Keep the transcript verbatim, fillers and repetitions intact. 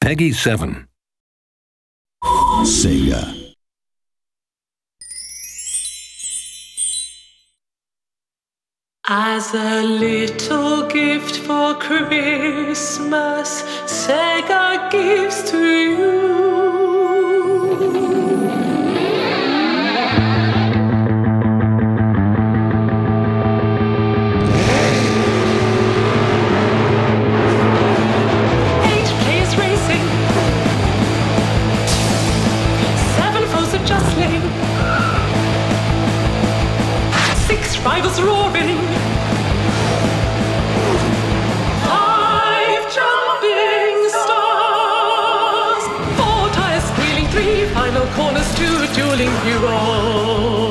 Peggy seven. Sega. As a little gift for Christmas, Sega gives to you eight players racing, seven foes are jostling, six rivals roaring, five jumping stars, four tires squealing, three final corners, two dueling heroes.